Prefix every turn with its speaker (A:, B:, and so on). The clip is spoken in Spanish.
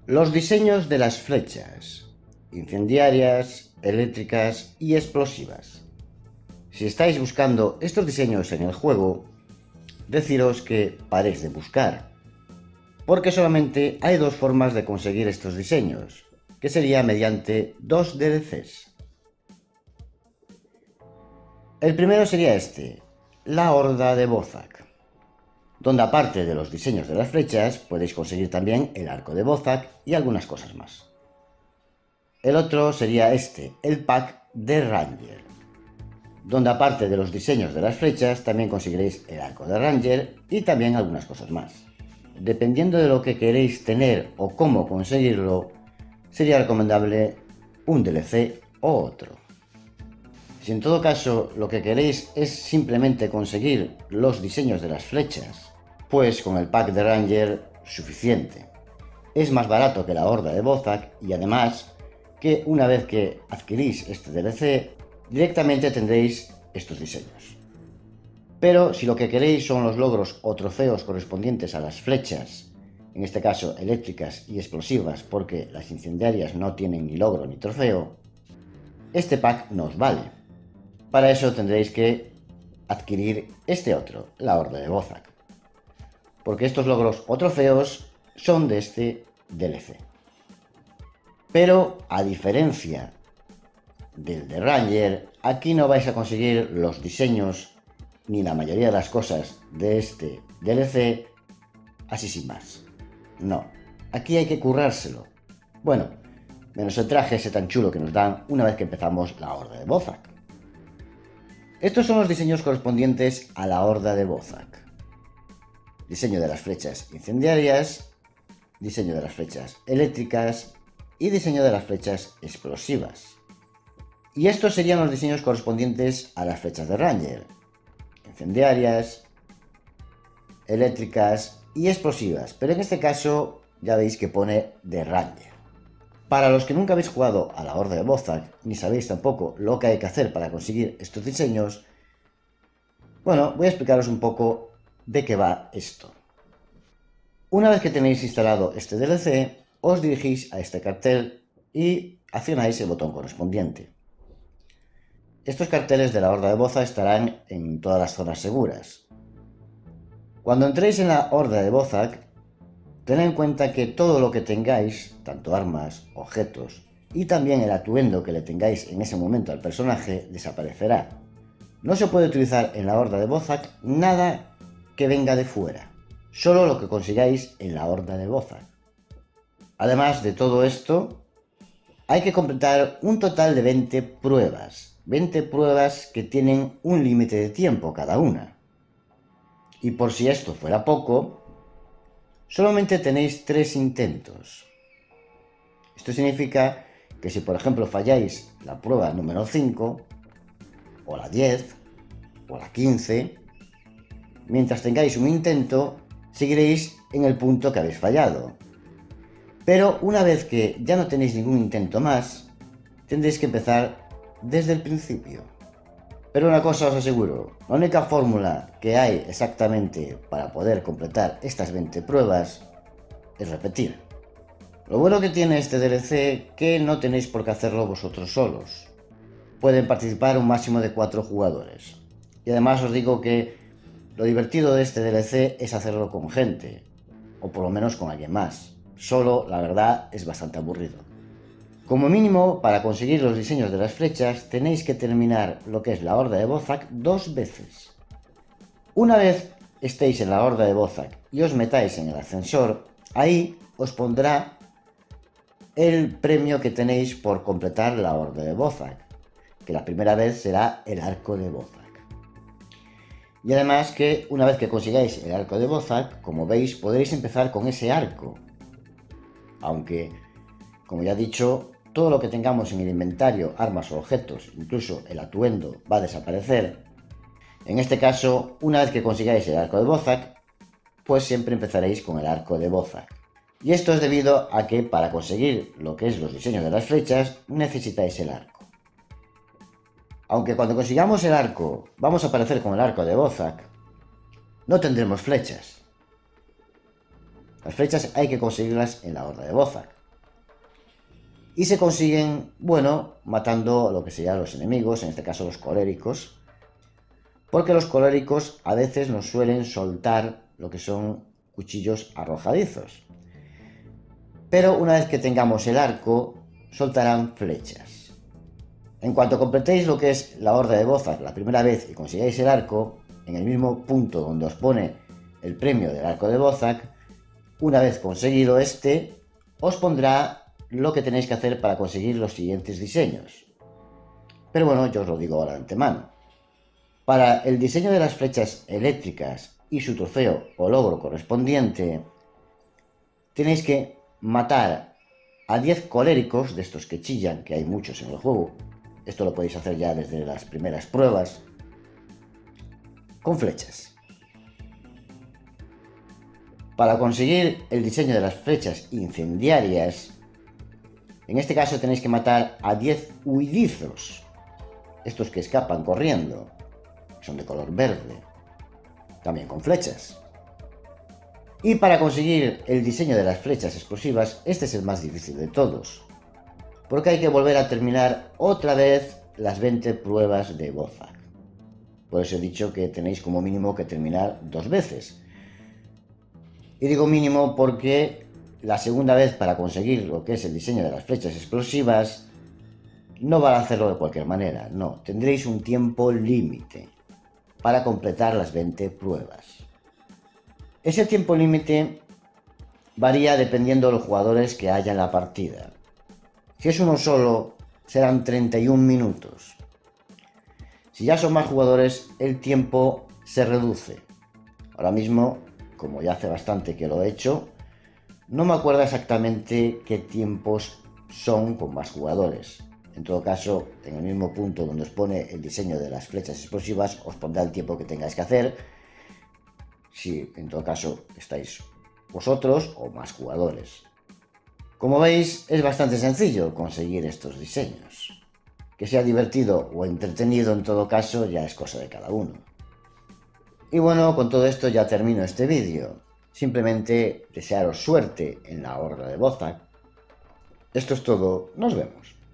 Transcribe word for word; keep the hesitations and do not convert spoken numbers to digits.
A: Los diseños de las flechas, incendiarias, eléctricas y explosivas. Si estáis buscando estos diseños en el juego, deciros que paréis de buscar, porque solamente hay dos formas de conseguir estos diseños, que sería mediante dos D L Cs. El primero sería este, la Horda de Bozak, donde aparte de los diseños de las flechas podéis conseguir también el arco de Bozak y algunas cosas más. El otro sería este, el pack de Ranger, donde aparte de los diseños de las flechas también conseguiréis el arco de Ranger y también algunas cosas más. Dependiendo de lo que queréis tener o cómo conseguirlo, sería recomendable un D L C o otro. Si en todo caso lo que queréis es simplemente conseguir los diseños de las flechas, pues con el pack de Ranger suficiente. Es más barato que la Horda de Bozak y además que una vez que adquirís este D L C, directamente tendréis estos diseños. Pero si lo que queréis son los logros o trofeos correspondientes a las flechas, en este caso eléctricas y explosivas porque las incendiarias no tienen ni logro ni trofeo, este pack no os vale. Para eso tendréis que adquirir este otro, la Horda de Bozak, porque estos logros o trofeos son de este D L C. Pero a diferencia del de Ranger, aquí no vais a conseguir los diseños ni la mayoría de las cosas de este D L C así sin más. No, aquí hay que currárselo. Bueno, menos el traje ese tan chulo que nos dan una vez que empezamos la Horda de Bozak. Estos son los diseños correspondientes a la Horda de Bozak. Diseño de las flechas incendiarias, diseño de las flechas eléctricas y diseño de las flechas explosivas. Y estos serían los diseños correspondientes a las flechas de Ranger, incendiarias, eléctricas y explosivas, pero en este caso ya veis que pone de Ranger. Para los que nunca habéis jugado a la Horda de Bozak, ni sabéis tampoco lo que hay que hacer para conseguir estos diseños, bueno, voy a explicaros un poco de qué va esto. Una vez que tenéis instalado este D L C, os dirigís a este cartel y accionáis el botón correspondiente. Estos carteles de la Horda de Bozak estarán en todas las zonas seguras. Cuando entréis en la Horda de Bozak, tened en cuenta que todo lo que tengáis, tanto armas, objetos y también el atuendo que le tengáis en ese momento al personaje, desaparecerá. No se puede utilizar en la Horda de Bozak nada que venga de fuera, solo lo que consigáis en la Horda de Bozak. Además de todo esto, hay que completar un total de veinte pruebas, veinte pruebas que tienen un límite de tiempo cada una. Y por si esto fuera poco, solamente tenéis tres intentos. Esto significa que si por ejemplo falláis la prueba número cinco, o la diez, o la quince, mientras tengáis un intento, seguiréis en el punto que habéis fallado. Pero una vez que ya no tenéis ningún intento más, tendréis que empezar desde el principio. Pero una cosa os aseguro, la única fórmula que hay exactamente para poder completar estas veinte pruebas es repetir. Lo bueno que tiene este D L C es que no tenéis por qué hacerlo vosotros solos. Pueden participar un máximo de cuatro jugadores. Y además os digo que lo divertido de este D L C es hacerlo con gente, o por lo menos con alguien más. Solo, la verdad, es bastante aburrido. Como mínimo, para conseguir los diseños de las flechas, tenéis que terminar lo que es la Horda de Bozak dos veces. Una vez estéis en la Horda de Bozak y os metáis en el ascensor, ahí os pondrá el premio que tenéis por completar la Horda de Bozak, que la primera vez será el arco de Bozak. Y además que una vez que consigáis el arco de Bozak, como veis, podréis empezar con ese arco. Aunque, como ya he dicho, todo lo que tengamos en el inventario, armas o objetos, incluso el atuendo, va a desaparecer. En este caso, una vez que consigáis el arco de Bozak, pues siempre empezaréis con el arco de Bozak. Y esto es debido a que para conseguir lo que es los diseños de las flechas, necesitáis el arco. Aunque cuando consigamos el arco, vamos a aparecer con el arco de Bozak, no tendremos flechas. Las flechas hay que conseguirlas en la Horda de Bozak. Y se consiguen, bueno, matando lo que serían los enemigos, en este caso los coléricos, porque los coléricos a veces nos suelen soltar lo que son cuchillos arrojadizos. Pero una vez que tengamos el arco, soltarán flechas. En cuanto completéis lo que es la Horda de Bozak la primera vez y consigáis el arco, en el mismo punto donde os pone el premio del arco de Bozak, una vez conseguido este, os pondrá lo que tenéis que hacer para conseguir los siguientes diseños. Pero bueno, yo os lo digo ahora de antemano. Para el diseño de las flechas eléctricas y su trofeo o logro correspondiente, tenéis que matar a diez coléricos, de estos que chillan, que hay muchos en el juego. Esto lo podéis hacer ya desde las primeras pruebas, con flechas. Para conseguir el diseño de las flechas incendiarias, en este caso tenéis que matar a diez huidizos, estos que escapan corriendo, que son de color verde, también con flechas. Y para conseguir el diseño de las flechas explosivas, este es el más difícil de todos, porque hay que volver a terminar otra vez las veinte pruebas de Bozak. Por eso he dicho que tenéis como mínimo que terminar dos veces. Y digo mínimo porque la segunda vez, para conseguir lo que es el diseño de las flechas explosivas, no van a hacerlo de cualquier manera, no, tendréis un tiempo límite para completar las veinte pruebas. Ese tiempo límite varía dependiendo de los jugadores que haya en la partida. Si es uno solo, serán treinta y un minutos. Si ya son más jugadores, el tiempo se reduce. Ahora mismo, como ya hace bastante que lo he hecho, no me acuerdo exactamente qué tiempos son con más jugadores. En todo caso, en el mismo punto donde os pone el diseño de las flechas explosivas, os pondrá el tiempo que tengáis que hacer, si en todo caso estáis vosotros o más jugadores. Como veis, es bastante sencillo conseguir estos diseños. Que sea divertido o entretenido, en todo caso, ya es cosa de cada uno. Y bueno, con todo esto ya termino este vídeo. Simplemente desearos suerte en la Horda de Bozak. Esto es todo, nos vemos.